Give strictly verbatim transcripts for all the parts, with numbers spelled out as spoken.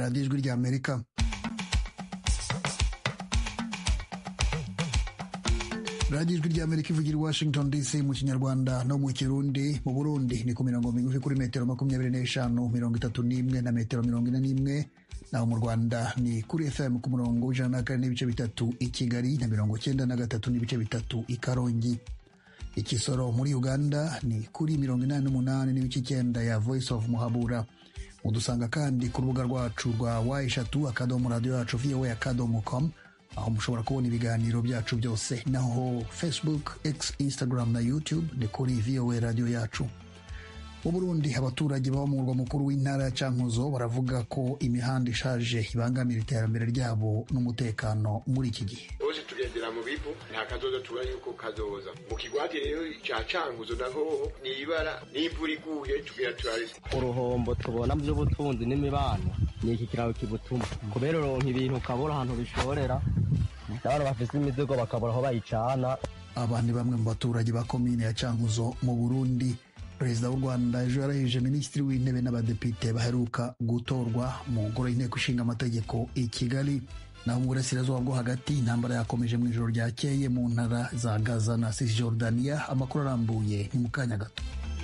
radiyo ijwi ry'Amerika. radiyo ijwi ry'Amerika ivugira i Washington D C mu Kinyarwanda no mu Kirundi. Mu Burundi ni ku mirongo migufi kuri metero makumyabiri n'eshanu, mirongo itatu n'imwe na metero mirongo ine n'imwe, naho mu Rwanda ni kuri F M ku murongo w'ijana na kane n'ibice bitatu i Kigali na mirongo cyenda na gatatu n'ibice bitatu i Karongi. Ikisoro muri Uganda ni kuri mirongo inani n'umunani n'ibice icyenda ya Voice of Muhabura. Udusanga kandi ku rubuga rwacu rwa wa eshatu akadomo radio yacu v o a akadomo com, aho mushobora kubona ibiganiro byacu byose. Naho Facebook, X, Instagram na YouTube ni kuri V O A radio yacu. Mu Burundi abaturage baba mu murwa mukuru w'intara ya Cankuzo baravuga ko imihanda ishaje ibangamira iterambere ryabo n'umutekano muri iki gihe. Ose tugendera mu bivu nta kazoza tuba yuko kazoza. Mu kigwati rero cya Cankuzo naho ni ibara n'imvura iguye tugira turari. Uruhombo tubona mu by'ubutunzi n'imibano ni iki kiraro kibutuma. Kubera ronka ibintu kabura ahantu bishorera. Abantu bafite imizigo bakabura aho bayicana. Abandi bamwe mu baturage ba komine ya Cankuzo mu Burundi. Perezida w'u Rwanda ejo yarahije Minisitiri w'Intebe n'abadepite baheruka gutorwa mu ngoro y'inteko ishinga amategeko i Kigali. Naho mu burasirazuba bwo hagati intambara yakomeje mu ijoro ryakeye mu ntara za Gaza na Cisjordania. Amakuru arambuye ni mu kanya gato.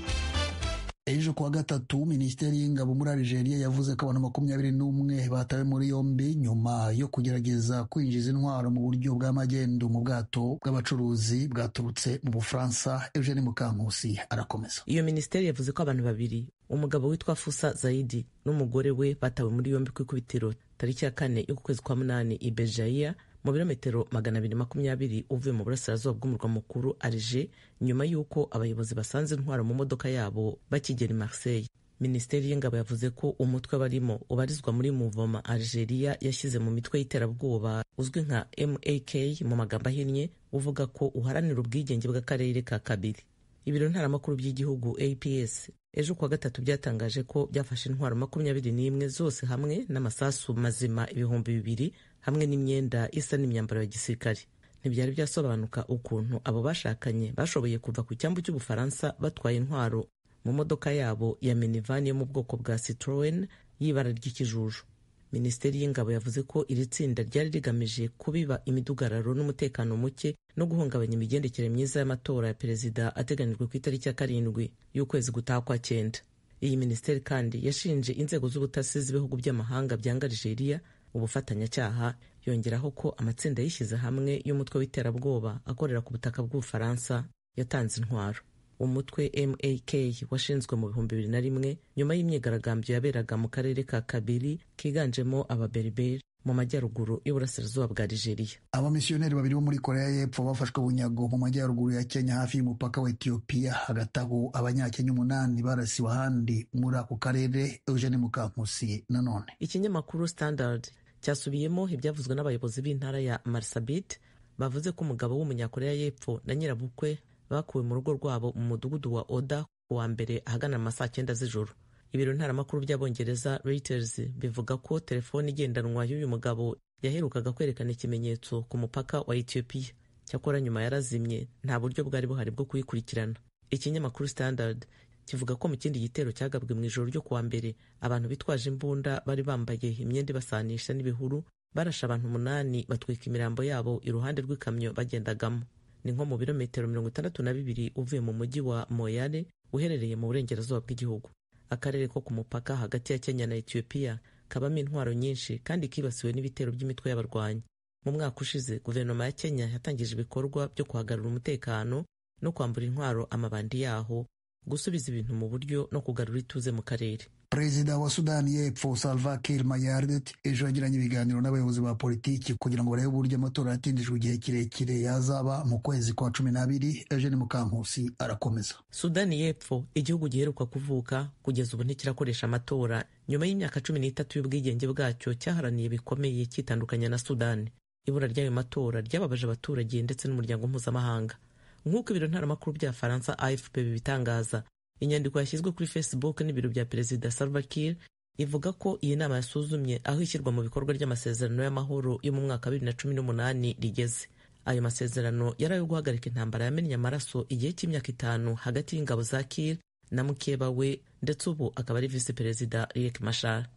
Ejo kuwa gatatu Minisiteri y'Ingabo muri Algeria yavuze ko abantu makumyabiri n'umwe batawe muri yombi nyuma yo kugerageza kwinjiza intwaro mu buryo bw'amagendo mu bwato bw'abacuruzi bwaturutse mu Bufaransa. Eugene Mukankusi arakomeza. Iyo minisiteri yavuze ko abantu babiri, umugabo witwa Fusa Zaidi n'umugore we, batawe muri yombi ku ikubitiro tariki ya kane yo kwezi kwa munani i Bejaia mu birometero magana abiri makumyabiri uvuye mu burasirazuba bw'umurwa mukuru Alger, nyuma y'uko abayobozi basanze intwaro mu modoka yabo bakigera i Marseille. Minisiteri y'Ingabo yavuze ko umutwe barimo ubarizwa muri Mouvement Algeria yashyize mu mitwe y'iterabwoba uzwi nka M A K mu magambo ahinnye, uvuga ko uharanira ubwigenge bw'akarere ka Kabiri. Ibiro ntaramakuru by'igihugu A P S ejo kuwa gatatu byatangaje ko byafashe intwaro makumyabiri n'imwe zose hamwe n'amasasu mazima ibihumbi bibiri hamwe n'imyenda isa n'imyambaro ya gisirikare. Ntibyari byasobanuka ukuntu abo bashakanye bashoboye kuva ku cyambu cy'Ubufaransa batwaye intwaro mu modoka yabo ya minivan yo mu bwoko bwa Citroën y'ibara ry'ikijuju. Minisiteri y'Ingabo yavuze ko iri tsinda ryari rigamije kubiba imidugararo n'umutekano muke no guhungabanya imigendekere myiza y'amatora ya perezida ateganijwe ku itariki ya karindwi y'ukwezi gutaha kwa cyenda. Iyi minisiteri kandi yashinje inzego z'ubutasi z'ibihugu by'amahanga byanga Algeria ubufatanyacyaha, yongeraho ko amatsinda yishyize hamwe y'umutwe w'iterabwoba akorera ku butaka bw'Ubufaransa yatanze intwaro. Umutwe M A K washinzwe mu bihumbi bibiri na rimwe nyuma y'imyigaragambyo yaberaga mu karere ka Kabiri kiganjemo ababerberi mu majyaruguru y'uburasirazuba bwa Algeria. Abamisiyoneri babiri bo muri Korea y'Epfo bafashwe bunyago mu majyaruguru ya Kenya hafi y'umupaka wa Ethiopia. Hagati aho abanyakenya umunani barasiwe ahandi muri ako karere. Eugene Mukankusi nanone. Ikinyamakuru Standard cyasubiyemo ibyavuzwe n'abayobozi b'intara ya Marsabit bavuze ko umugabo w'umunyakorea y'Epfo na nyirabukwe bakuwe mu rugo rwabo mu mudugudu wa Oda kuwa mbere ahagana mu saa cyenda z'ijoro. Ibiro ntaramakuru by'Abongereza Reuters bivuga ko telefone igendanwa y'uyu mugabo yaherukaga kwerekana ikimenyetso ku mupaka wa Ethiopia, cyakora nyuma yarazimye, nta buryo bwari buhari bwo kuyikurikirana. Ikinyamakuru Standard kivuga ko mu kindi gitero cyagabwe mu ijoro ryo kuwa mbere abantu bitwaje imbunda bari bambaye imyenda basanisha n'ibihuru barasha abantu umunani batwika imirambo yabo iruhande rw'ikamyo bagendagamo. Ni nko mu birometero mirongo itandatu na bibiri uvuye mu mujyi wa Moyale uherereye mu burengerazuba bw'igihugu. Akarere ko ku mupaka hagati ya Kenya na Ethiopia kabamo intwaro nyinshi kandi kibasiwe n'ibitero by'imitwe y'abarwanyi. Mu mwaka ushize guverinoma ya Kenya yatangije ibikorwa byo kuhagarura umutekano no kwambura intwaro amabandi yaho, gusubiza ibintu mu buryo no kugarura ituze mu karere. Perezida wa Sudani y'Epfo Salva Kiir Mayardit ejo yagiranye ibiganiro n'abayobozi ba politiki kugira ngo barebe uburyo amatora yatindijwe igihe kirekire yazaba mu kwezi kwa cumi n'abiri. Eugene Mukankusi arakomeza. Sudani y'Epfo, igihugu giheruka kuvuka, kugeza ubu ntikirakoresha amatora nyuma y'imyaka cumi n'itatu y'ubwigenge bwacyo cyaharaniye bikomeye kitandukanya na Sudani. Ibura ry'ayo matora ryababaje abaturage ndetse n'umuryango mpuzamahanga. Nk'uko ibiro ntaramakuru bya Faransa A F P bibitangaza, inyandiko yashyizwe kuri Facebook n'ibiro bya Perezida Salva Kiir ivuga ko iyi nama yasuzumye aho ishyirwa mu bikorwa ry'amasezerano y'amahoro yo mu mwaka wa bibiri na cumi n'umunani rigeze. Ayo masezerano yari ayo guhagarika intambara yamennye amaraso igihe cy'imyaka itanu hagati y'ingabo za Kiir na mukeba we, ndetse ubu akaba ari Visi Perezida Riek Machar.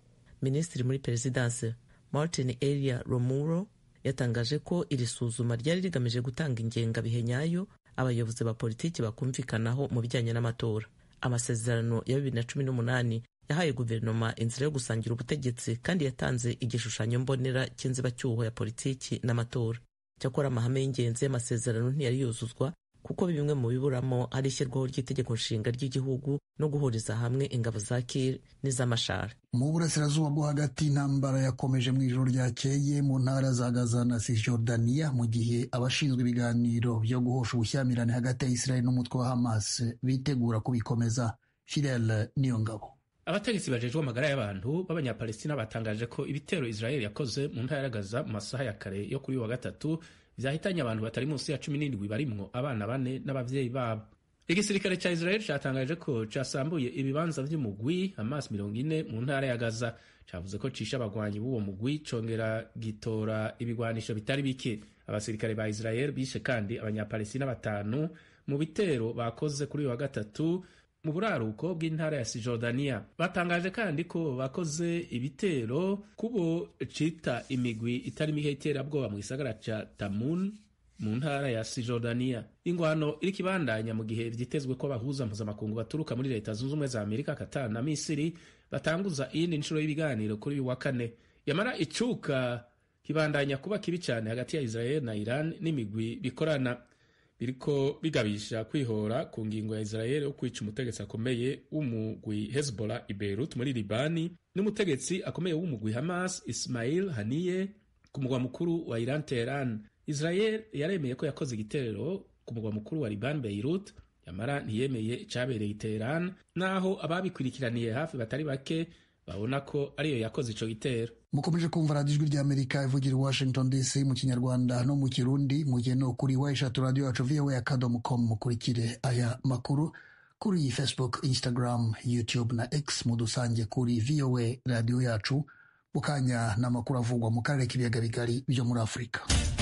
minisitiri muri perezidanse Martin Elia Romuro yatangaje ko iri suzuma ryari rigamije gutanga ingengabihe nyayo abayobozi ba politiki bakumvikanaho mu bijyanye n'amatora. Amasezerano ya bibiri na cumi n'umunani yahaye guverinoma inzira yo gusangira ubutegetsi kandi yatanze igishushanyo mbonera cy'inzibacyuho ya politiki n'amatora. Cyakora amahame y'ingenzi y'amasezerano ntiyari yuzuzwa kuko bimwe mu biburamo hari ishyirwaho ry'itegeko nshinga ry'igihugu no guhuriza hamwe ingabo za Kir n'iz'amashara. Mu burasirazuba bwo hagati, intambara yakomeje mu ijoro ryakeye mu ntara za Gaza na Cisjordania, mu gihe abashinzwe ibiganiro byo guhosha ubushyamirane hagati ya Israel n'umutwe wa Hamas bitegura kubikomeza. Fidel Niyongabo. Abategetsi bajejwe amagara y'abantu b'abanyapalestina batangaje ko ibitero Israel yakoze mu ntara ya Gaza mu masaha ya kare yo kuri wa gatatu vyahitanye abantu batari munsi ya cumi n'indwi barimwo abana bane n'abavyeyi babo. Igisirikare ca Israel catangaje ko casambuye ibibanza vy'umugwi Hamas mirongo ine mu ntara ya Gaza. Cavuze ko cisha abagwanyi b'uwo mugwi congera gitora ibigwanisho bitari bike. Abasirikare ba Israel bishe kandi abanyapalestina batanu mu bitero bakoze kuri wa gatatu mu buraruko bw'intara ya Cisjordania. Batangaje kandi ko bakoze ibitero kubo cita imigwi itari mike iterabwoba mu gisagara ca Tamun mu ntara ya Cisjordania. Ingwano iri kibandanya mu gihe vyitezwe ko abahuza mpuzamakungu baturuka muri Leta Zunze Ubumwe za Amerika, Qatar na Misiri batanguza iyindi nshuro y'ibiganiro kuri uyu wa kane. Yamara icuka kibandanya kuba kibi cyane hagati ya Israel na Iran n'imigwi bikorana, biriko bigabisha kwihora ku ngingo ya Israel yo kwica umutegetsi akomeye w'umugwi Hezbollah i Beirut muri Libani n'umutegetsi akomeye w'umugwi Hamas Ismail Haniyeh ku mugwa mukuru wa Iran Tehran. Israel yaremeye ko yakoze igitero ku mugwa mukuru wa Liban Beirut, yamara ntiyemeye icabereye i Tehran, naho ababikurikiraniye hafi batari bake babona ko ariyo yakoze ico gitero. Mukomeje kumva radiyo ijwi ry'Amerika ivugira Washington D C mu kinyarwanda no mu kirundi, mugiye no kuri wa eshatu radio yacu V O A akadomo com. Mukurikire aya makuru kuri Facebook, Instagram, YouTube na X, mudusange kuri V O A radio yacu. Mukanya n'amakuru avugwa mu karere k'ibiyaga bigari byo muri Afurika.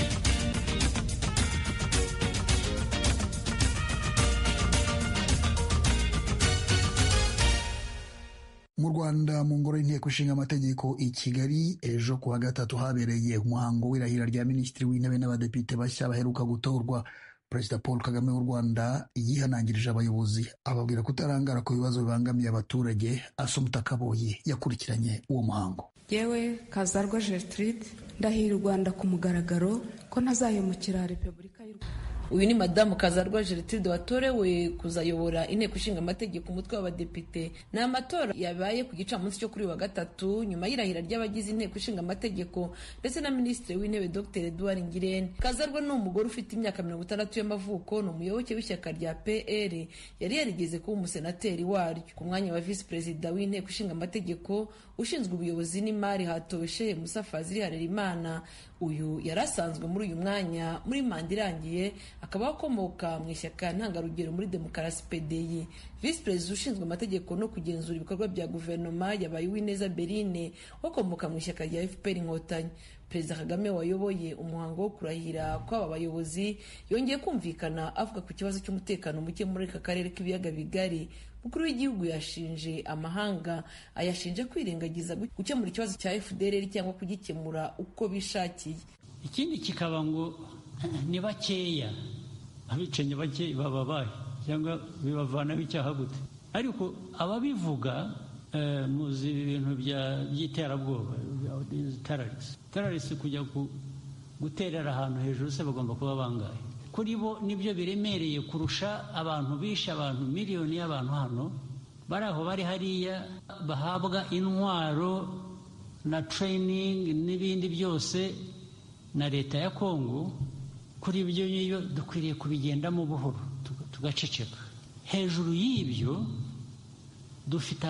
Mu Rwanda, mu ngoro y'inteko ishinga amategeko i Kigali, ejo kuwa gatatu habereye umuhango w'irahira rya minisitiri w'intebe n'abadepite bashya baheruka gutorwa. Perezida Paul Kagame w'u Rwanda yihanangirije abayobozi ababwira kutarangara ku bibazo bibangamiye abaturage. Assumpta Kaboyi yakurikiranye uwo muhango. Yewe Kazarwa Gertrude, ndahira u Rwanda ku mugaragaro ko ntazahemukira Repubulika y'u Rwanda. Uyu ni Madamu Kazarwa Gertrude watorewe kuzayobora inteko ishinga amategeko umutwe w'abadepite. Ni amatora yabaye ku gicamunsi cyo kuri wa gatatu nyuma y'irahira ry'abagize inteko ishinga amategeko ndetse na minisitiri w'intebe Dr Edouard Ngirente. Kazarwa ni umugore ufite imyaka mirongo itandatu y'amavuko, ni umuyoboke w'ishyaka rya P R, yari yarigeze kuba umusenateri waryo. Ku mwanya wa visi perezida w'inteko ishinga amategeko ushinzwe ubuyobozi n'imari hatowe Shehe Musa Fazili Harerimana. Uyu yarasanzwe muri uyu mwanya muri manda irangiye, akaba akomoka mu ishyaka ntangarugero muri demokarasi P D I. Visi perezida ushinzwe amategeko no kugenzura ibikorwa bya guverinoma yabaye Uwineza Berine wakomoka mu ishyaka rya F P R Inkotanyi. Perezida Kagame wayoboye umuhango wo kurahira kw'aba bayobozi yongeye kumvikana avuga ku kibazo cy'umutekano muke muri aka karere k'ibiyaga bigari. Mukuru w'igihugu yashinje amahanga, ayashinje kwirengagiza gukemura ikibazo cya F D L R cyangwa kugikemura uko bishakiye. Ikindi kikaba ngo ni bakeya, abicenye bake bababaye cyangwa bibavanaho icyaha gute. Ariko ababivuga eh, muzi ibintu by'iterabwoba, terrorists terrorists kujya guterera ahantu hejuru se bagomba kuba bangaye. Kuri bo nibyo biremereye kurusha abantu bishe abantu miliyoni y'abantu hano bari aho bari hariya bahabwa intwaro na training n'ibindi byose na leta ya Kongo. Kuri ibyo niyo dukwiriye kubigendamo buhoro tugaceceka. Hejuru y'ibyo dufite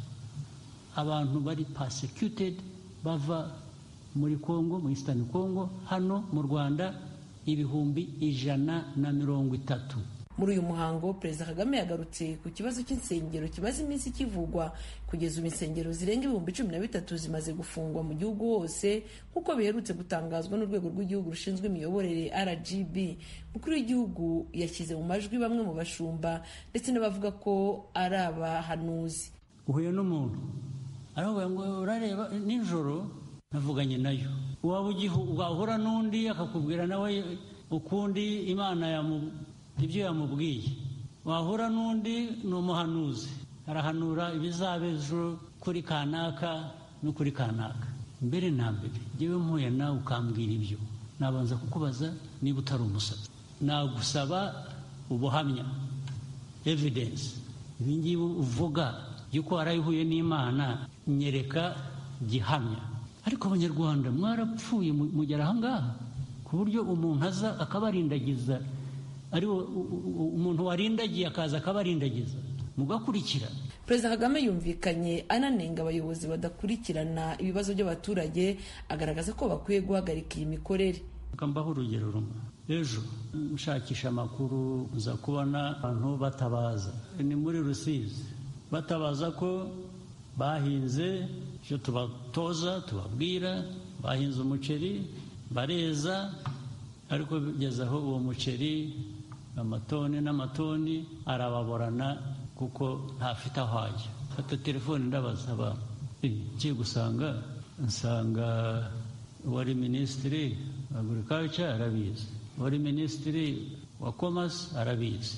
abantu bari persecuted bava muri Kongo, mu Eastern Congo, hano mu Rwanda ibihumbi ijana na mirongo itatu. Muri uyu muhango Perezida Kagame yagarutse ku kibazo cy'insengero kimaze iminsi kivugwa. Kugeza ubu insengero zirenga ibihumbi cumi na bitatu zimaze gufungwa mu gihugu hose nk'uko biherutse gutangazwa n'urwego rw'igihugu rushinzwe imiyoborere R G B. Mukuru w'igihugu yashyize mu majwi bamwe mu bashumba ndetse n'abavuga ko ari abahanuzi. Uhuye n'umuntu aravuga ngo urareba nijoro navuganye nayo waba wahura n'undi akakubwira nawe ukundi Imana ibyo yamubwiye, wahura n'undi ni umuhanuzi arahanura ibizaba ejo kuri kanaka no kuri kanaka. Mbere na mbere njyewe mpuye nawe ukambwira ibyo, nabanza kukubaza niba utari umusazi, nagusaba ubuhamya, evidence, ibingibi uvuga yuko warayihuye n'Imana, nyereka gihamya. Ariko abanyarwanda mwarapfuye mugera ahangaha ku buryo umuntu aza akabarindagiza, ari umuntu warindagiye akaza akabarindagiza mugakurikira. Perezida Kagame yumvikanye ananenga abayobozi badakurikirana ibibazo by'abaturage, agaragaza ko bakwiye guhagarika iyi mikorere. Kambaho urugero rumwe, ejo nshakisha amakuru uza kubona abantu batabaza, ni muri Rusizi, batabaza ko bahinze icyo tubatoza tubabwira, bahinze umuceri bareza, ariko bigeze aho uwo muceri amatoni n'amatoni arababorana kuko ntafite aho ajya. Fata telefone ndabaza abantu, ngiye gusanga nsanga wari minisitiri wa agriculture arabizi, wari minisitiri wa commerce arabizi,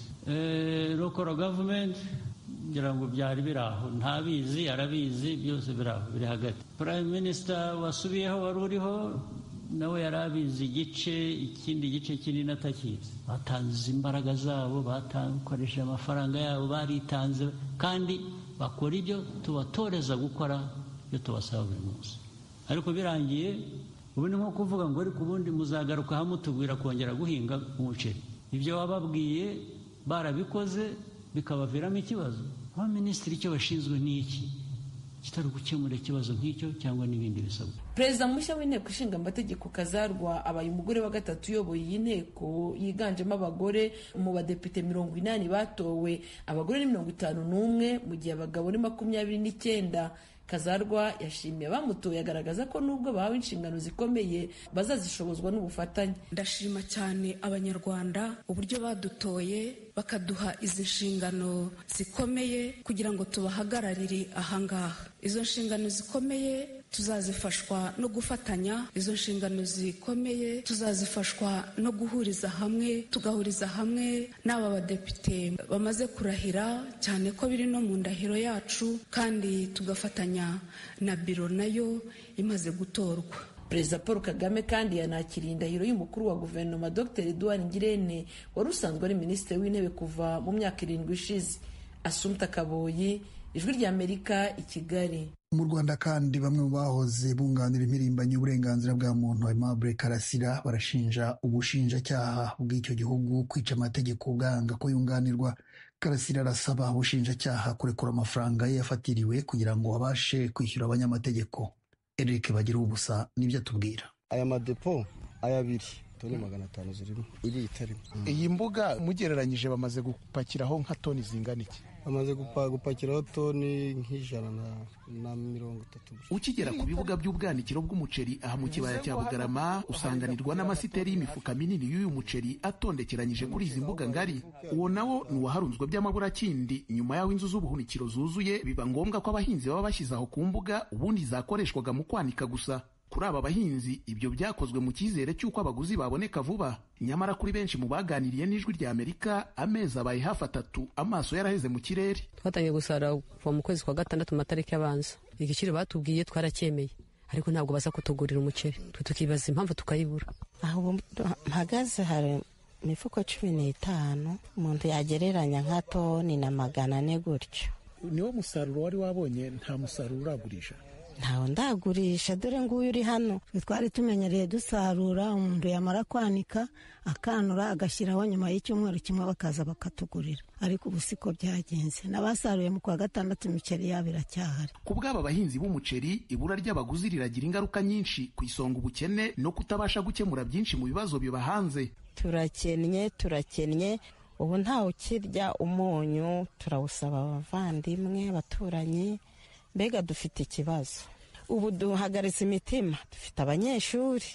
local government ngira ngo byari biraho ntabizi arabizi, byose biraho biri hagati. Prime Minister wasubiyeho wari uriho nawe yarabizi igice, ikindi gice kinini atakizi. Batanze imbaraga zabo, bakoresheje amafaranga yabo, baritanze, kandi bakora ibyo tubatoreza gukora, ibyo tubasaba buri munsi. Ariko birangiye ubu ni nko kuvuga ngo ariko ubundi muzagaruka hamwe tubwira kongera guhinga umuceri. Ibyo wababwiye barabikoze bikabaviramo ikibazo. Abaminisitiri icyo bashinzwe ni iki? Kitari gukemura ikibazo nk'icyo cyangwa n'ibindi bisabwa. Perezida mushya w'inteko ishinga amategeko Kazarwa abaye umugore wa gatatu uyoboye iyi nteko yiganjemo abagore. Mu badepite mirongo inani batowe, abagore ni mirongo itanu n'umwe mu gihe abagabo ni makumyabiri n'icyenda. Kazarwa yashimiye abamutoye, agaragaza ko nubwo bahawe inshingano zikomeye bazazishobozwa n'ubufatanye. Ndashima cyane abanyarwanda uburyo badutoye bakaduha izi nshingano zikomeye kugira ngo tubahagararire ahangaha. Izo nshingano zikomeye tuzazifashwa no gufatanya, izo nshingano zikomeye tuzazifashwa no guhuriza hamwe, tugahuriza hamwe n'aba badepite bamaze kurahira, cyane ko biri no mu ndahiro yacu, kandi tugafatanya na biro nayo imaze gutorwa. Perezida Paul Kagame kandi yanakiriye indahiro y'umukuru wa guverinoma Dr Edouard Ngirente wari usanzwe ari minisitiri w'intebe kuva mu myaka irindwi ishize. Assumpta Kaboyi, Ijwi ry'Amerika, i Kigali. Mu Rwanda kandi bamwe mu bahoze bunganira impirimbanyi y'uburenganzira bwa muntu Aimable Karasira barashinja ubushinjacyaha bw'icyo gihugu kwica amategeko bwanga ko yunganirwa. Karasira arasaba ubushinjacyaha kurekura amafaranga ye yafatiriwe kugira ngo abashe kwishyura abanyamategeko. Eric Bagira ubusa nibyo atubwira. Aya madepo ayabiri toni magana atanu zirimo iri itarimo. Iyi mbuga mugereranyije bamaze gupakiraho nka toni zingana iki? Bamaze gupakiraho toni nk'ijana na mirongo itatu. Ukigera ku bibuga by'ubwanikiro bw'umuceri aha mu kibaya cya Bugarama usanganirwa n'amasiteri y'imifuka minini y'uyu muceri atondekeranyije kuri izi mbuga ngari. Uwo nawo ni uwaharunzwe by'amaburakindi nyuma y'aho inzu z'ubuhunikiro zuzuye, biba ngombwa ko abahinzi baba bashyize aho ku mbuga ubundi zakoreshwaga mu kwanika gusa. Kuri aba bahinzi ibyo byakozwe mu cyizere cy'uko abaguzi baboneka vuba. Nyamara kuri benshi mu baganiriye n'Ijwi ry'Amerika amezi abaye hafi atatu amaso yaraheze mu kirere. Twatangiye gusarura kuva mu kwezi kwa gatandatu mu matariki abanza. Igiciro batubwiye twaracyemeye, ariko ntabwo baza kutugurira umuceri. Twe tukibaza impamvu tukayibura. Aho mpagaze hari imifuko cumi n'itanu, umuntu yagereranya nka toni na magana ane gutyo. Niwo musaruro wari wabonye? Nta musaruro uragurisha? Ntawe ndagurisha, dore nguyu uri hano. Twari tumenyereye dusarura, umuntu yamara kwanika akanura agashyiraho, nyuma y'icyumweru kimwe bakaza bakatugurira. Ariko ubu siko byagenze, n'abasaruye mu kwa gatandatu imiceri yabo iracyahari. Ku bw'aba bahinzi b'umuceri, ibura ry'abaguzi riragira ingaruka nyinshi, ku isonga ubukene no kutabasha gukemura byinshi mu bibazo biba hanze. Turakennye turakennye ubu ntawe ukirya umunyu, turawusaba abavandimwe abaturanyi, mbega dufite ikibazo. Ubu duhagaritse imitima, dufite abanyeshuri,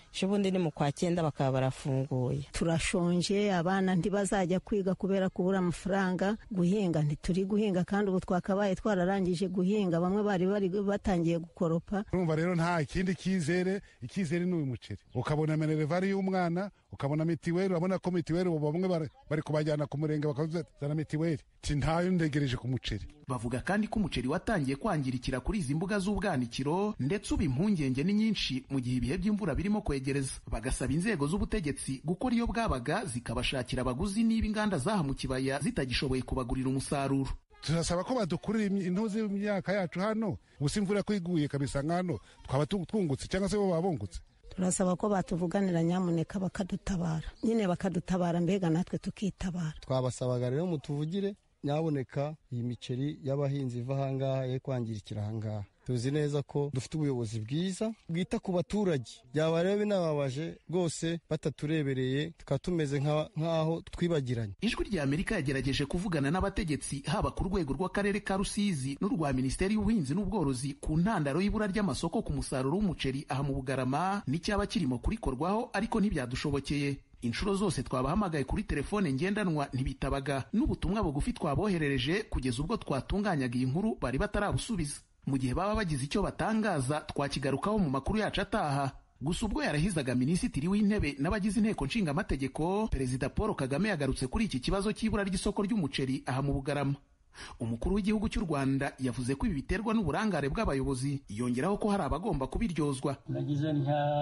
ejobundi ni mu kwa cyenda bakaba barafunguye. Turashonje, abana ntibazajya kwiga kubera kubura amafaranga, guhinga ntituri guhinga kandi ubu twakabaye twararangije guhinga, bamwe bari bari batangiye gukoropa. Urumva rero nta ikindi kizere, ikizere ni uyu muceri. Ukabona minervari y'umwana, ukabona mitiweli, urabona ko mitiweli ubu bamwe bari kubajyana ku murenge bakazana mitiweli. Ntayo ndegereje ku muceri. Bavuga kandi ko umuceri watangiye kwangirikira kuri izi mbuga z'ubwanikiro, ndetse ubu impungenge ni nyinshi mu gihe ibihe by'imvura birimo kwegereza. Bagasaba inzego z'ubutegetsi gukora iyo bwabaga zikabashakira abaguzi niba inganda zaha mu kibaya zitagishoboye kubagurira umusaruro. Turasaba ko badukurira intuzi y'imyaka yacu hano, gusa imvura kwiguye kabisa nkano twaba twungutse cyangwa se bo babungutse. Turasaba ko batuvuganira nyamuneka bakadutabara, nyine bakadutabara mbega natwe tukitabara. Twabasabaga rero mutuvugire nyaboneka iyi miceri y'abahinzi iva ahangaha ye kwangirikira ahangaha. Tuzi neza ko dufite ubuyobozi bwiza bwita ku baturage, byaba rero binababaje rwose bataturebereye tukaba tumeze nk'aho twibagiranye. Ijwi rya Amerika yagerageje kuvugana n'abategetsi haba ku rwego rw'akarere ka Rusizi n'urwa Minisiteri y'Ubuhinzi n'Ubworozi ku ntandaro y'ibura ry'amasoko ku musaruro w'umuceri aha mu Bugarama n'icyaba kirimo kurikorwaho, ariko ntibyadushobokeye. Inshuro zose twabahamagaye kuri telefone ngendanwa ntibitabaga, n'ubutumwa bugufi twaboherereje kugeza ubwo twatunganyaga iyi nkuru bari batarabusubiza. Mu gihe baba bagize icyo batangaza twakigarukaho mu makuru yacu ataha. Gusa ubwo yarahizaga Minisitiri w'Intebe n'abagize inteko nshingamategeko, Perezida Paul Kagame yagarutse kuri iki kibazo cy'ibura ry'isoko ry'umuceri aha mu Bugarama. Umukuru w'igihugu cy'u Rwanda yavuze ko ibi biterwa n'uburangare bw'abayobozi, yongeraho ko hari abagomba kubiryozwa. Nagize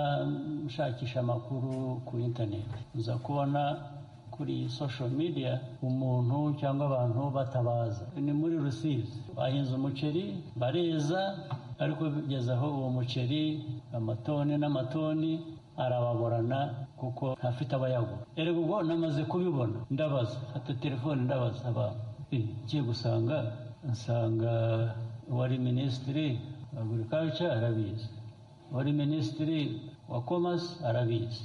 nshakisha amakuru ku internet, uza kubona kuri social media umuntu cyangwa abantu batabaza. Ni muri Rusizi bahinze umuceri bareza, ariko bigeze aho uwo muceri amatoni n'amatoni arababorana kuko ntafite abayagura. Erega ubwo namaze kubibona ndabaza, fata telefone ndabaza abantu, ngiye gusanga nsanga wari Minisitiri wa Agriculture arabizi, wari Minisitiri wa Commerce arabizi,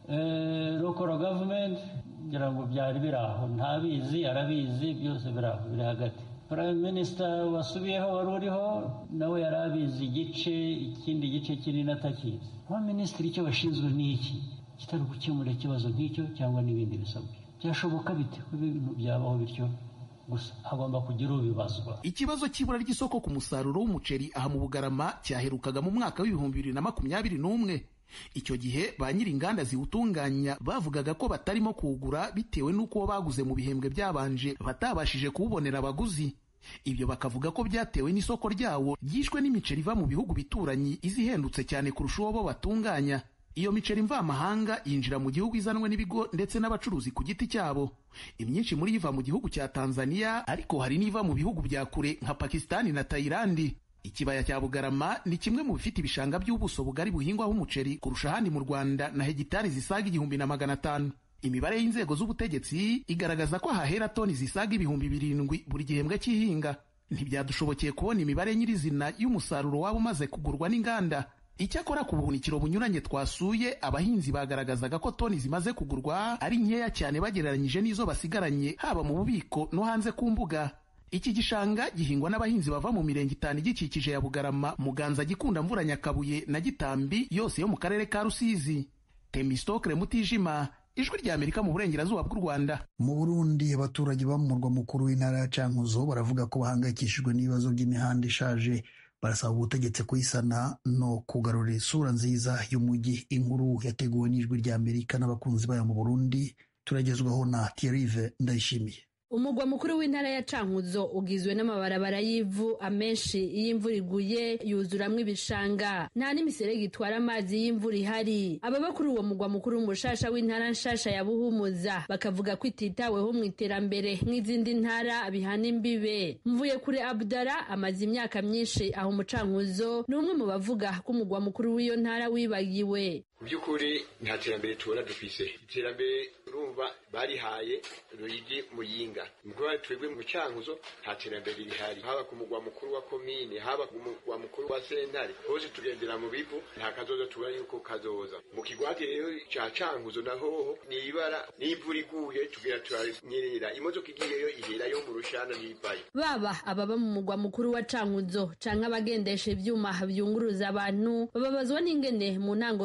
local government ngira ngo byari biraho ntabizi arabizi, byose biraho biri hagati. Prime Minister wasubiyeho wari uriho nawe yarabizi igice, ikindi gice kinini atakizi. Wa Minisitiri icyo bashinzwe ni iki? Kitari gukemura ikibazo nk'icyo cyangwa n'ibindi bisabwa. Byashoboka bite ibintu byabaho bityo? Gusa hagomba kugira ubibazwa. Ikibazo cy'ibura ry'isoko ku musaruro w'umuceri aha mu Bugarama cyaherukaga mu mwaka w'ibihumbi bibiri na makumyabiri n'umwe. Icyo gihe ba nyiri inganda ziwutunganya bavugaga ko batarimo kuwugura bitewe n'uko baguze mu bihembwe byabanje batabashije kuwubonera abaguzi. Ibyo bakavuga ko byatewe n'isoko ryawo ryishwe n'imiceri iva mu bihugu bituranyi izihendutse cyane kurusha uwo bo batunganya. Iyo miceri mvamahanga yinjira mu gihugu izanwe n'ibigo ndetse n'abacuruzi ku giti cyabo. Imyinshi muri iva mu gihugu cya Tanzania, ariko hari n'iva mu bihugu bya kure nka Pakistani na Thailand. Ikibaya cya Bugarama ni kimwe mu bifite ibishanga by'ubuso bugari buhingwaho umuceri kurusha ahandi mu Rwanda na hegitari zisaga igihumbi na magana atanu. Imibare y'inzego z'ubutegetsi igaragaza ko hahera toni zisaga ibihumbi birindwi buri gihembwe cy'ihinga. Ntibyadushobokeye kubona imibare nyirizina y'umusaruro waba umaze kugurwa n'inganda. Icyakora ku buhunikiro bunyuranye twasuye, abahinzi bagaragazaga ko toni zimaze kugurwa ari nkeya cyane bagereranyije n'izo basigaranye haba mu bubiko no hanze ku mbuga. Iki gishanga gihingwa n'abahinzi bava mu mirenge itanu igikikije ya Bugarama, Muganza, Gikunda, Mvura, Nyakabuye na Gitambi, yose yo mu karere ka Rusizi. Temistokle Mutijima, Ijwi rya Amerika mu burengerazuba bw'u Rwanda. Mu Burundi, abaturage ba mu murwa mukuru w'intara ya Cankuzo baravuga ko bahangayikishijwe n'ibibazo by'imihanda ishaje. Barasaba ubutegetsi kuyisana no kugarura isura nziza y'umujyi. Inkuru yateguwe n'Ijwi rya Amerika n'abakunzi bayo mu Burundi, turagezwaho na Thierry Ndayishimiye. Umugwa mukuru w'intara ya Cankuzo ugizwe n'amabarabara y'ivu, amenshi iyo imvura iguye yuzuramwo ibishanga, nta n'imiserege itwara amazi y'imvura ihari. Ababa kuri uwo mugwa mukuru mushasha w'intara nshasha ya Buhumuza bakavuga ko ititaweho mu iterambere nk'izindi ntara bihana imbibe. Mvuye kure Abdara amaze imyaka myinshi aho mu Cankuzo, ni umwe mu bavuga ko umugwa mukuru w'iyo ntara wibagiwe. Mu by'ukuri nta terambere tubona dufise. Iterambere urumva barihaye Ruyigi Muyinga, mugwa twebwe mu Cankuzo nta terambere rihari, haba ku mugwa mukuru wa komine, haba ku mugwa mukuru wa sentare, hose tugendera mu bivu, nta kazoza tubona yuko kazoza. Mu kigwati rero ca Cankuzo naho ni ibara, n'imvura iguye tugira turanyerera, imodoka igiyeyo iherayo mu rushana n'ibaye. Baba ababa mu mugwa mukuru wa Cankuzo canke abagendesha ivyuma byunguruza abantu bababazwa n'ingene mu ntango z'uno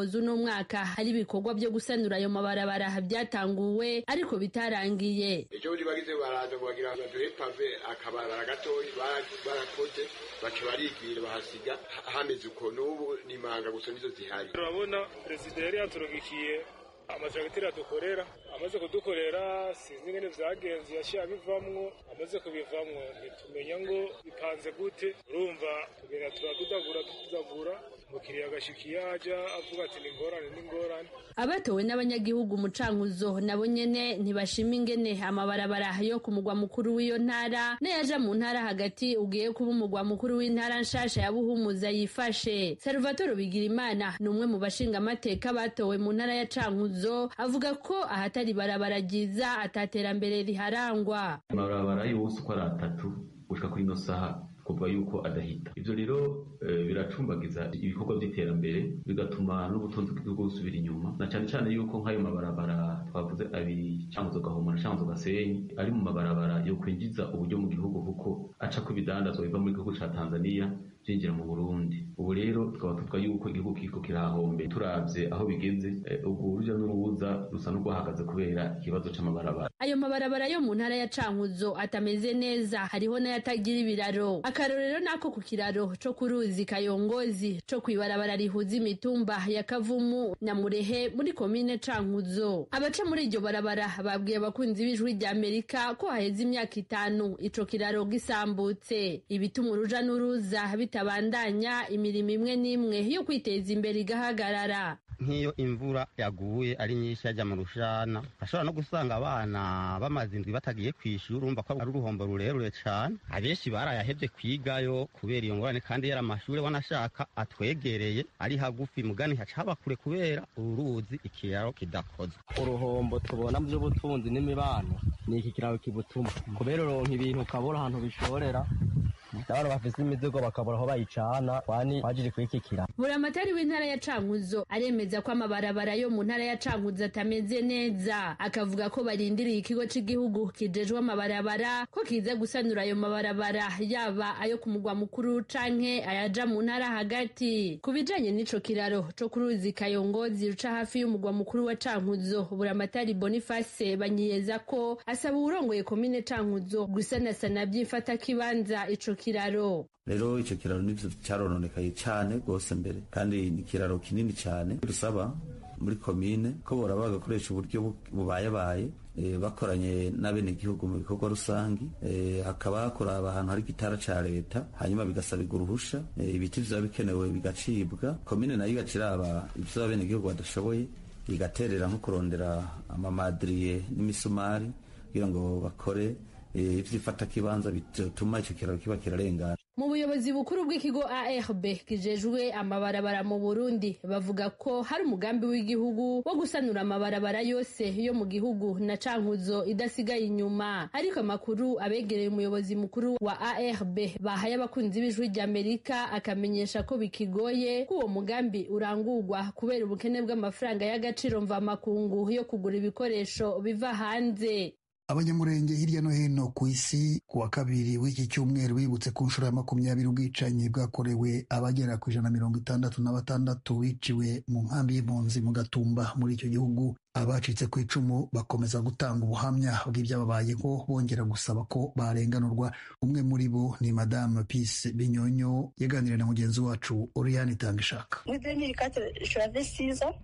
mwaka hari ibikorwa byo gusanura ayo mabarabara byatanguwe ariko bitarangiye. Ejo buri bagize baraza kugira ngo baduhe pave akabarara gatoyi barakoze baca barigira bahasiga hameze uko n'ubu n'imanga gusa nizo zihari. Urabona perezida yari yaturugikiye amajagitira dukorera amaze kudukorera sinzi ngene vyagenze yashya bivamwo amaze kubivamwo ntitumenya ngo bipanze gute urumva tugenda turadudagura tudagura mukiriya gashikiye aja avuga ati ni ngorane ni ngorane. Abatowe n'abanyagihugu mu Cankuzo nabo nyene ntibashima ingene amabarabara yo ku mugwa mukuru w'iyo ntara n'ayaja mu ntara hagati ugiye kuba umugwa mukuru w'intara nshasha ya Buhumuza yifashe. Salvatore Bigirimana ni umwe mu bashinga amateka batowe mu ntara ya Cankuzo avuga ko ahatari barabara ryiza ataterambere riharangwa. Amabarabara yose uko ari atatu gushika kuri ino saha kuvuga yuko adahita. Ivyo rero e, biracumbagiza ibikorwa by'iterambere bigatuma n'ubutunzi bw'igihugu busubira inyuma, na cyane cyane yuko nk'ayo mabarabara twavuze abi Cankuzo Gahoma na Cankuzo Gasenyi ari mu mabarabara yo kwinjiza uburyo mu gihugu kuko aca ku bidandazwa biva mu gihugu ca Tanzania byinjira mu Burundi. Ubu rero tukaba tuvuga yuko igihugu kiko kirahombe turavye aho bigeze ubwo urujya n'uruza rusa n'urwahagaze kubera ikibazo c'amabarabara. Ayo mabarabara yo mu ntara ya Cankuzo atameze neza, hariho n'ayatagira ibiraro. Akarorero nako ku kiraro co kuruzi Kayongozi co kwibarabara rihuza imitumba ya Kavumu na Murehe muri komine Cankuzo. Abaca muri iryo barabara babwiye abakunzi b'ijwi rya Amerika ko haheze imyaka itanu ico kiraro gisambutse, ibituma uruja n'uruza bitabandanya, imirimo imwe n'imwe yo kwiteza imbere igahagarara. Nk'iyo imvura yaguye ari nyinshi yajya mu rushana ashobora no gusanga abana bamaze indwi batagiye kwishura, urumva ko ari uruhombo rurerure cyane. Abenshi barayahevye kwigayo kubera iyo ngorane, kandi yari amashuri wanashaka atwegereye ari hagufi mugani hacaba kure kubera uruzi ikiraro kidakoze. Uruhombo tubona mu by'ubutunzi n'imibano ni iki kiraro kibutuma, kubera uronka ibintu ukabura ahantu bishorera, abantu bafise imizigo bakabura aho bayicana kwani bajije kwikikira. Buramatari w'intara ya Cankuzo aremeza ko amabarabara yo mu ntara ya Cankuzo atameze neza, akavuga ko barindiriye ikigo c'igihugu kijejwe amabarabara ko kiza gusanura ayo mabarabara yaba ayo ku mugwa mukuru canke ayaja mu ntara hagati. Kubijanye n'ico kiraro co kuruzi Kayongozi ruca hafi y'umugwa mukuru wa Cankuzo, Buramatari Boniface Banyiyeza ko asaba urongoye komine Cankuzo gusanasana byifata kibanza ico kiraro. Rero ico kiraro nivyo cyarononekaye cyane gose mbere, kandi ni kiraro kinini cyane. Rusaba muri komine ko bora bagakoresha uburyo bubayabaye e, bakoranye n'abene igihugu mu bikorwa rusangi, e, hakaba hakora ahantu hari gitara ca leta, hanyuma bigasabirwa uruhusha, e, ibiti vya bikenewe bigacibwa, komine nayo igaciraba ivyo abene igihugu badashoboye igaterera nko kurondera amamadriye n'imisumari kugira ngo bakore ivyifata kibanza bituma ico kiraro kiba kirarengana. Mu buyobozi bukuru bw'ikigo A R B kijejwe amabarabara mu Burundi bavuga ko hari umugambi w'igihugu wo gusanura amabarabara yose yo mu gihugu na Cankuzo idasigaye inyuma, ariko amakuru abegereye umuyobozi mukuru wa A R B bahaye abakunzi b'ijwi rya Amerika akamenyesha ko bikigoye ko uwo mugambi urangurwa kubera ubukene bw'amafaranga y'agaciro mva makungu yo kugura ibikoresho biva hanze. Abanyamurenge hirya no hino ku isi ku wa kabiri w'iki cyumweru bibutse ku nshuro ya makumyabiri ubwicanyi bwakorewe abagera ku ijana mirongo itandatu na batandatu biciwe mu nkambi y'impunzi mu Gatumba muri icyo gihugu. Abacitse ku icumu bakomeza gutanga ubuhamya bw'ibyababayeho, bongera gusaba ko barenganurwa. Umwe muri bo ni Madame Peace Binyonyo yaganiriye na mugenzi wacu Oriane Itangishaka. Muri deux mille quatre j'avais six ans.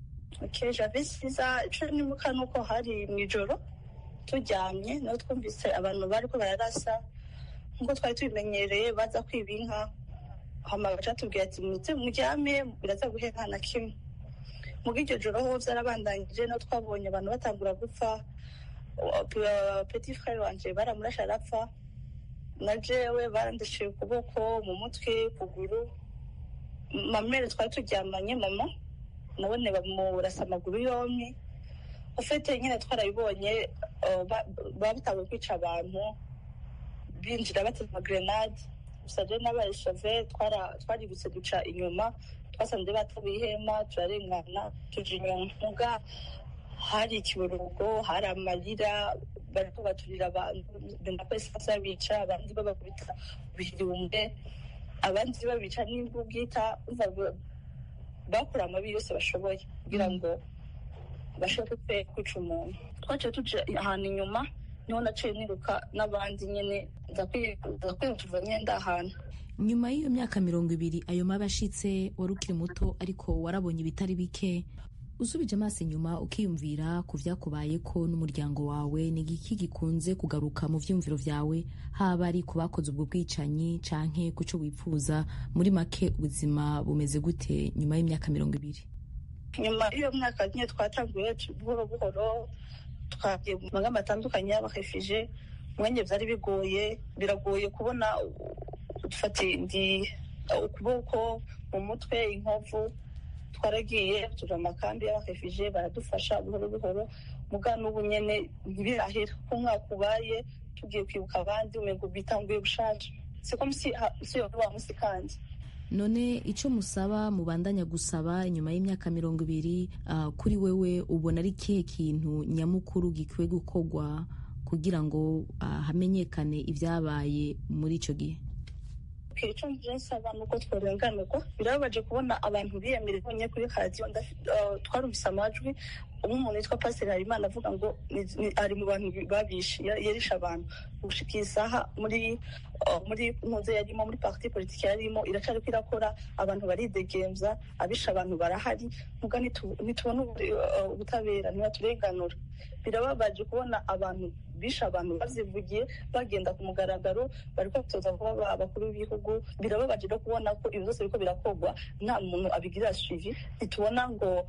OK, j'avais six ans. Je nibuka nuko hari mwijoro turyamye no twumvise abantu bariko bararasa nkuko twari tubimenyereye baza kwiba inka, hama baca tubwira ati muze muryame biraza guheka na kimwe. Muga iryo joro ho vyarabandangije no twabonye abantu batangura gupfa. Petit frère wanje baramurasha arapfa, na jewe barandishiye ukuboko mu mutwe kuguru. Mamere twari turyamanye mama nabone bamurasa amaguru yompi. Ufite nyine twarabibonye babitanguye kwica abantu binjira batema grenade. Usaje n'abayishove twaributse duca inyuma, twasanze batabuye ihema turarengana tuja inyuma. Muga hari ikiburugo, hari amarira, bariko baturira abantu benda kwese babica, abandi babakubita ibihumbe, abandi babica n'imbugita. bakora amabi yose bashoboye kugira ngo bashobore kwica umuntu. Twaciye tuje ahantu inyuma niho naciye niruka n'abandi nyene ndakwiye tuva nyenda ahantu. Nyuma y'iyo myaka mirongo ibiri ayo mabi ashitse wari ukiri muto ariko warabonye ibitari bike, usubije amaso inyuma ukiyumvira ku vyakubayeko n'umuryango wawe, ni igiki gikunze kugaruka mu vyumviro vyawe, haba ari ku bakoze ubwo bwicanyi canke kuco wipfuza? Muri make ubuzima bumeze gute nyuma y'imyaka mirongo ibiri? Nyuma y'iyo myaka nyine twatanguye buhoro buhoro twagiye mu magambo atandukanye y'abahefije, mwanya vyari bigoye, biragoye kubona dufata ndi ukuboko mu mutwe, inkovu. Twaragiye tuja mu makambi y'abahefije baradufasha buhoro buhoro, muga n'ubu nyene ntibirahera. Umwaka ubaye tugiye kwibuka abandi umengo bitanguye gushaje, siko musi si wa musi kandi. None ico musaba mubandanya gusaba inyuma y'imyaka mirongo ibiri, uh, kuri wewe ubona ari kihe kintu nyamukuru gikwiye gukorwa kugira ngo uh, hamenyekane ivyabaye muri ico gihe? Ico nsaba nuko tworenganurwa. Birababaje kubona abantu biyemera bonye kuri radio, twarumvise amajwi umuntu witwa Pastor Harimana avuga ngo ari mu bantu babishe, yerisha abantu. Gushika isaha muri muri ntuze yarimo muri parti politique yarimo iracari kwirakora, abantu baridegemvya, abisha abantu barahari, muga nitubona ubutabera ntibaturenganura. Birababaje kubona abantu bisha abantu bazivugiye bagenda ku mugaragaro bariko kutoza kuba abakuru b'ibihugu. Birababaje no kubona ko ibyo byose biriko birakorwa nta muntu abigira suivi. Nitubona ngo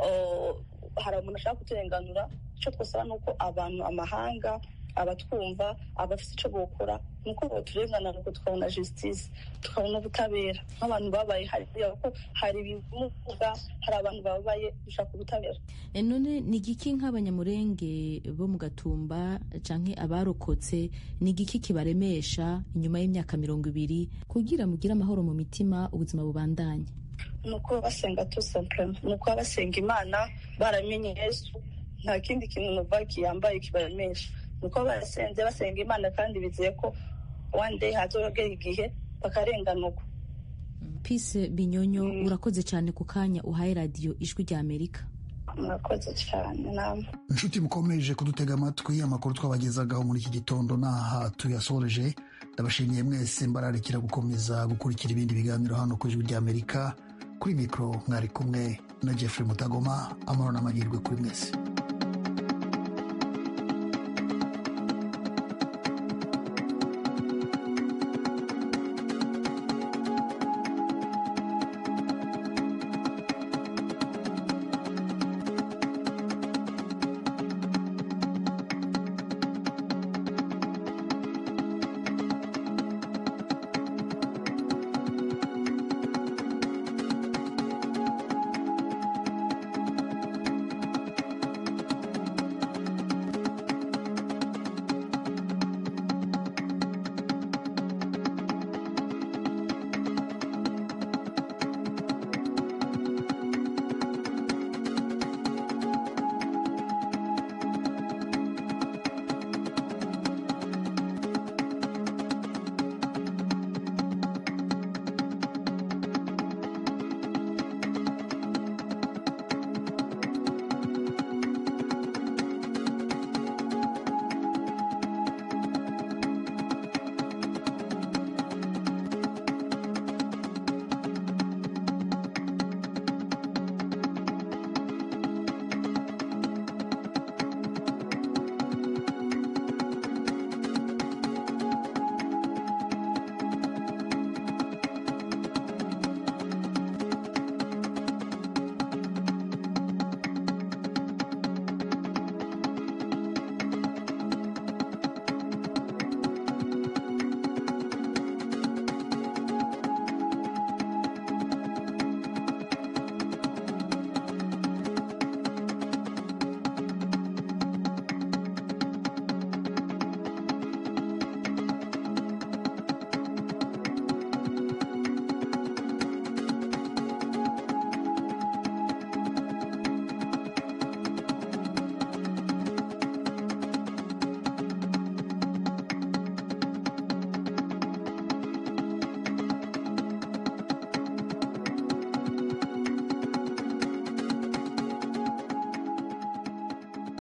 hari umuntu ashaka kuturenganura, icyo twasaba nuko abantu, amahanga, abatwumva, abafite icyo bokora nuko boturenganura, nuko tukabona justice, tukabona ubutabera. Nk'abantu babaye hariya ko hari ibimuga, hari abantu babaye dushaka ubutabera. E none ni igiki nk'abanyamurenge bo mu Gatumba canke abarokotse, ni igiki kibaremesha inyuma y'imyaka mirongo ibiri kugira mugire amahoro mu mitima, ubuzima bubandanye? Nuko basenga tout simplement, nuko basenga Imana, baramenye Yesu, nta kindi kintu nuva kiyambaye kibaremesha. Nuko barasenze basenga Imana kandi bizeye ko one day hazogera igihe bakarenganurwa. Peace Binyonyo, mm. urakoze cyane ku kanya uhaye radio Ijwi rya Amerika. Murakoze cyane namwe. Inshuti mukomeje kudutega amatwi, amakuru twabagezagaho muri iki gitondo naha tuyasoreje. Ndabashimiye mwese, mbararikira gukomeza gukurikira ibindi biganiro hano ku Ijwi rya Amerika. Kuri mikro mwari kumwe na Jeffrey Mutagoma. Amahoro n'amahirwe kuri mwese.